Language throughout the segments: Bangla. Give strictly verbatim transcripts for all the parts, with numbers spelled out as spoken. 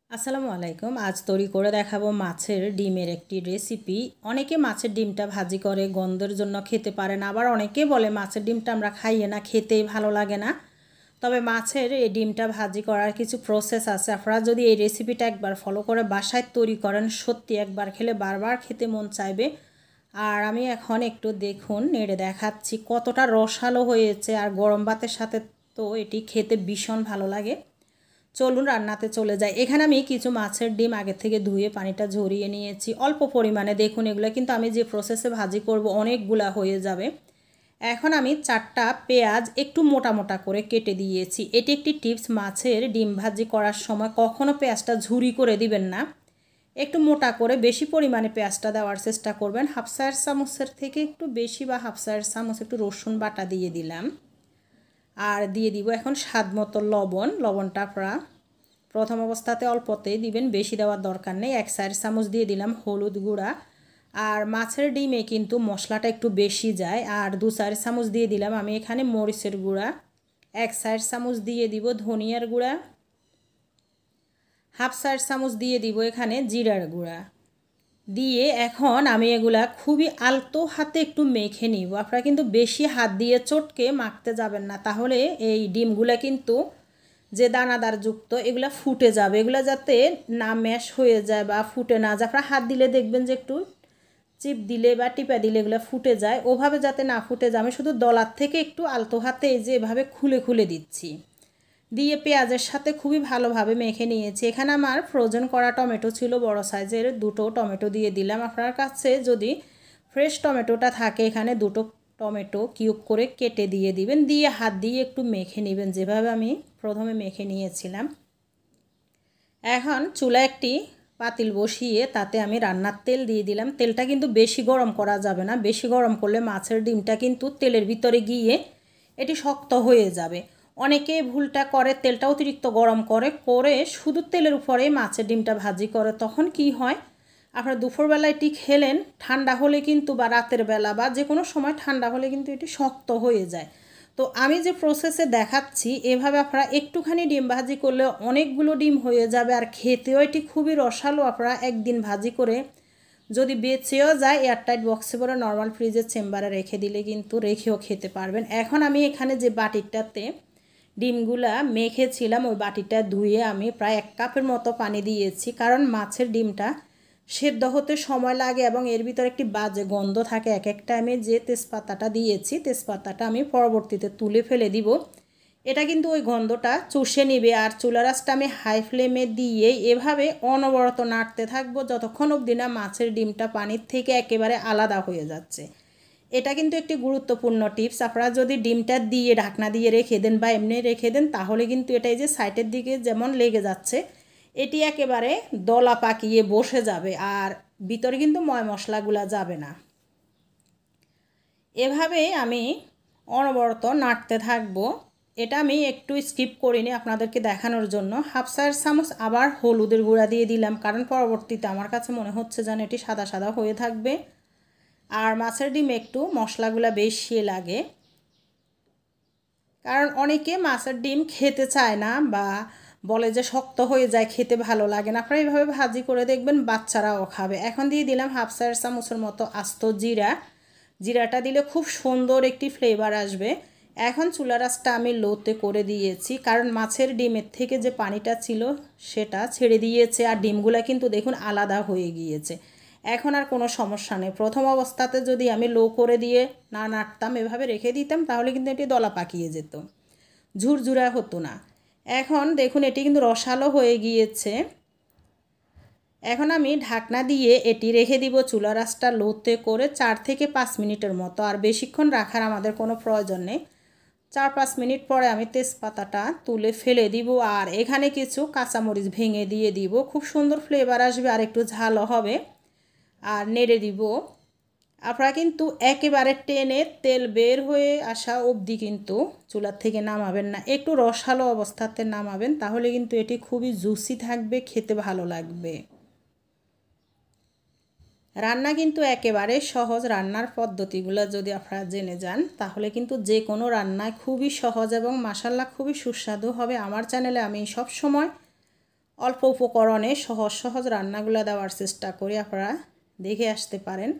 আসসালামু আলাইকুম। আজ তৈরি করে দেখাবো মাছের ডিমের একটি রেসিপি। অনেকে মাছের ডিমটা ভাজি করে গন্ধের জন্য খেতে পারে না, আবার অনেকে বলে মাছের ডিমটা আমরা খাইয়ে না, খেতেই ভালো লাগে না। তবে মাছের এই ডিমটা ভাজি করার কিছু প্রসেস আছে। আপনারা যদি এই রেসিপিটা একবার ফলো করে বাসায় তৈরি করেন, সত্যি একবার খেলে বারবার খেতে মন চাইবে। আর আমি এখন একটু দেখুন নেড়ে দেখাচ্ছি কতটা রসালো হয়েছে, আর গরম ভাতের সাথে তো এটি খেতে ভীষণ ভালো লাগে। চলুন রান্নাতে চলে যাই। এখানে আমি কিছু মাছের ডিম আগে থেকে ধুয়ে পানিটা ঝরিয়ে নিয়েছি অল্প পরিমাণে। দেখুন এগুলো কিন্তু আমি যে প্রসেসে ভাজি করব অনেকগুলা হয়ে যাবে। এখন আমি চারটা পেঁয়াজ একটু মোটা মোটা করে কেটে দিয়েছি। এটি একটি টিপস, মাছের ডিম ভাজি করার সময় কখনো পেঁয়াজটা ঝুরি করে দিবেন না, একটু মোটা করে বেশি পরিমাণে পেঁয়াজটা দেওয়ার চেষ্টা করবেন। হাফ চার চামচের থেকে একটু বেশি বা হাফ চার চামচ একটু রসুন বাটা দিয়ে দিলাম, আর দিয়ে দিব এখন স্বাদ মতো লবণ। লবণটা আপনারা প্রথম অবস্থাতে অল্পতেই দিবেন, বেশি দেওয়ার দরকার নেই। এক চার চামচ দিয়ে দিলাম হলুদ গুঁড়া, আর মাছের ডিমে কিন্তু মশলাটা একটু বেশি যায়। আর দু চার চামচ দিয়ে দিলাম আমি এখানে মরিচের গুঁড়া, এক চার চামচ দিয়ে দিব ধনিয়ার গুঁড়া, হাফ চার চামচ দিয়ে দিব এখানে জিরার গুঁড়া দিয়ে এখন আমি এগুলা খুবই আলতো হাতে একটু মেখে নিব। আপনারা কিন্তু বেশি হাত দিয়ে চটকে মাখতে যাবেন না, তাহলে এই ডিমগুলা কিন্তু যে দানাদার যুক্ত এগুলা ফুটে যাবে। এগুলা যাতে না ম্যাশ হয়ে যায় বা ফুটে না যায়, আপনারা হাত দিলে দেখবেন যে একটু চিপ দিলে বা টিপা দিলে এগুলো ফুটে যায়, ওভাবে যাতে না ফুটে যায় আমি শুধু ডলার থেকে একটু আলতো হাতে এই যে এভাবে খুলে খুলে দিচ্ছি। দিয়ে পেঁয়াজের সাথে খুবই ভালোভাবে মেখে নিয়েছি। এখানে আমার ফ্রোজেন করা টমেটো ছিল বড় সাইজের, দুটো টমেটো দিয়ে দিলাম। আপনার কাছে যদি ফ্রেশ টমেটোটা থাকে এখানে দুটো টমেটো কিউব করে কেটে দিয়ে দিবেন, দিয়ে হাত দিয়ে একটু মেখে নেবেন যেভাবে আমি প্রথমে মেখে নিয়েছিলাম। এখন চুলা একটি পাতিল বসিয়ে তাতে আমি রান্নার তেল দিয়ে দিলাম। তেলটা কিন্তু বেশি গরম করা যাবে না, বেশি গরম করলে মাছের ডিমটা কিন্তু তেলের ভিতরে গিয়ে এটি শক্ত হয়ে যাবে। অনেকে ভুলটা করে, তেলটা অতিরিক্ত গরম করে করে শুধু তেলের উপরে মাছের ডিমটা ভাজি করে। তখন কি হয়, আপনারা দুপুরবেলা এটি খেলেন, ঠান্ডা হলে কিন্তু বা রাতের বেলা বা যে কোনো সময় ঠান্ডা হলে কিন্তু এটি শক্ত হয়ে যায়। তো আমি যে প্রসেসে দেখাচ্ছি এভাবে আপনারা একটুখানি ডিম ভাজি করলে অনেকগুলো ডিম হয়ে যাবে, আর খেতেও এটি খুবই রসালো। আপনারা একদিন ভাজি করে যদি বেঁচেও যায় এয়ারটাইট বক্সে করে নর্মাল ফ্রিজের চেম্বারে রেখে দিলে কিন্তু রেখেও খেতে পারবেন। এখন আমি এখানে যে বাটিটাতে ডিমগুলা মেখেছিলাম ওই বাটিটা ধুয়ে আমি প্রায় এক কাপের মতো পানি দিয়েছি, কারণ মাছের ডিমটা সেদ্ধ হতে সময় লাগে এবং এর ভিতরে একটি বাজে গন্ধ থাকে। এক একটা আমি যে তেজপাতাটা দিয়েছি তেজপাতাটা আমি পরবর্তীতে তুলে ফেলে দিব, এটা কিন্তু ওই গন্ধটা চুষে নিবে। আর চুলা রাসটা আমি হাই ফ্লেমে দিয়ে এভাবে অনবরত নাড়তে থাকবো যতক্ষণ অবধি না মাছের ডিমটা পানির থেকে একেবারে আলাদা হয়ে যাচ্ছে। এটা কিন্তু একটি গুরুত্বপূর্ণ টিপস। আপনারা যদি ডিমটা দিয়ে ঢাকনা দিয়ে রেখে দেন বা এমনি রেখে দেন তাহলে কিন্তু এটা এই যে সাইডের দিকে যেমন লেগে যাচ্ছে এটি একেবারে দলা পাকিয়ে বসে যাবে, আর ভিতরে কিন্তু ময় মশলাগুলা যাবে না। এভাবে আমি অনবরত নাড়তে থাকবো। এটা আমি একটু স্কিপ করিনি আপনাদেরকে দেখানোর জন্য। হাফ চার চামচ আবার হলুদের গুঁড়া দিয়ে দিলাম, কারণ পরবর্তীতে আমার কাছে মনে হচ্ছে যেন এটি সাদা সাদা হয়ে থাকবে। আর মাছের ডিম একটু মশলাগুলা বেশি লাগে, কারণ অনেকে মাছের ডিম খেতে চায় না বা বলে যে শক্ত হয়ে যায়, খেতে ভালো লাগে না। আপনারা এইভাবে ভাজি করে দেখবেন, বাচ্চারাও খাবে। এখন দিয়ে দিলাম হাফ চার চামচের মতো আস্ত জিরা। জিরাটা দিলে খুব সুন্দর একটি ফ্লেভার আসবে। এখন চুলা রাসটা আমি লোতে করে দিয়েছি, কারণ মাছের ডিমের থেকে যে পানিটা ছিল সেটা ছেড়ে দিয়েছে, আর ডিমগুলা কিন্তু দেখুন আলাদা হয়ে গিয়েছে। এখন আর কোনো সমস্যা নেই। প্রথম অবস্থাতে যদি আমি লো করে দিয়ে না নাড়তাম, এভাবে রেখে দিতাম, তাহলে কিন্তু এটি দলা পাকিয়ে যেত, ঝুরঝুরা হতো না। এখন দেখুন এটি কিন্তু রসালো হয়ে গিয়েছে। এখন আমি ঢাকনা দিয়ে এটি রেখে দিব চুলা রাসটা লোতে করে চার থেকে পাঁচ মিনিটের মতো। আর বেশিক্ষণ রাখার আমাদের কোনো প্রয়োজন নেই। চার পাঁচ মিনিট পরে আমি তেজপাতাটা তুলে ফেলে দিব, আর এখানে কিছু কাঁচামরিচ ভেঙে দিয়ে দিব। খুব সুন্দর ফ্লেভার আসবে, আর একটু ঝালও হবে। আর নেড়ে দিব। আপনারা কিন্তু একেবারে টেনে তেল বের হয়ে আসা অবধি কিন্তু চুলার থেকে নামাবেন না, একটু রসালো অবস্থাতে নামাবেন, তাহলে কিন্তু এটি খুবই জুসি থাকবে, খেতে ভালো লাগবে। রান্না কিন্তু একেবারে সহজ। রান্নার পদ্ধতিগুলো যদি আপনারা জেনে যান তাহলে কিন্তু যে কোনো রান্নায় খুবই সহজ এবং মাশাআল্লাহ খুবই সুস্বাদু হবে। আমার চ্যানেলে আমি সব সময় অল্প উপকরণে সহজ সহজ রান্নাগুলো দেওয়ার চেষ্টা করি, আপনারা দেখে আসতে পারেন।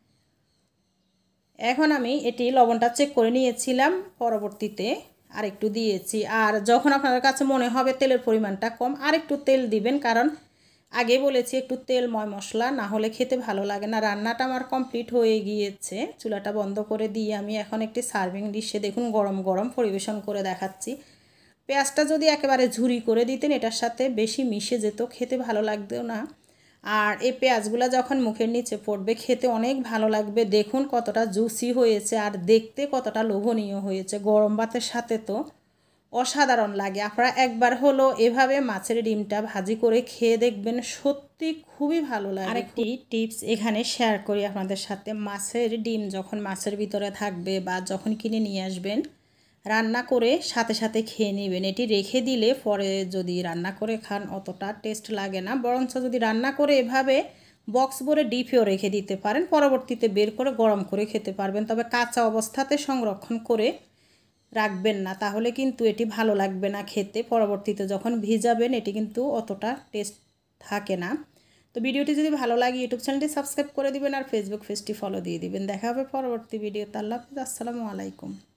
এখন আমি এটি লবণটা চেক করে নিয়েছিলাম, পরবর্তীতে আর একটু দিয়েছি। আর যখন আপনাদের কাছে মনে হবে তেলের পরিমাণটা কম, আর একটু তেল দিবেন, কারণ আগে বলেছি একটু তেল ময় মশলা না হলে খেতে ভালো লাগে না। রান্নাটা আমার কমপ্লিট হয়ে গিয়েছে, চুলাটা বন্ধ করে দিয়ে আমি এখন একটি সার্ভিং ডিশে দেখুন গরম গরম পরিবেশন করে দেখাচ্ছি। পেঁয়াজটা যদি একেবারে ঝুরি করে দিতেন এটার সাথে বেশি মিশে যেত, খেতে ভালো লাগতো না। আর এই পেঁয়াজগুলো যখন মুখের নিচে পড়বে খেতে অনেক ভালো লাগবে। দেখুন কতটা জুসি হয়েছে আর দেখতে কতটা লোভনীয় হয়েছে। গরম ভাতের সাথে তো অসাধারণ লাগে। আপনারা একবার হলো এভাবে মাছের ডিমটা ভাজি করে খেয়ে দেখবেন, সত্যি খুবই ভালো লাগে। আরেকটি টিপস এখানে শেয়ার করি আপনাদের সাথে। মাছের ডিম যখন মাছের ভিতরে থাকবে বা যখন কিনে নিয়ে আসবেন, রান্না করে সাথে সাথে খেয়ে নেবেন। এটি রেখে দিলে পরে যদি রান্না করে খান অতটা টেস্ট লাগে না, বরঞ্চ যদি রান্না করে এভাবে বক্স ভরে ডিপেও রেখে দিতে পারেন, পরবর্তীতে বের করে গরম করে খেতে পারবেন। তবে কাঁচা অবস্থাতে সংরক্ষণ করে রাখবেন না, তাহলে কিন্তু এটি ভালো লাগবে না খেতে। পরবর্তীতে যখন ভিজাবেন এটি কিন্তু অতটা টেস্ট থাকে না। তো ভিডিওটি যদি ভালো লাগে ইউটিউব চ্যানেলটি সাবস্ক্রাইব করে দিবেন আর ফেসবুক পেজটি ফলো দিয়ে দিবেন। দেখা হবে পরবর্তী ভিডিওতে। আল্লাহ হাফেজ, আসসালামু আলাইকুম।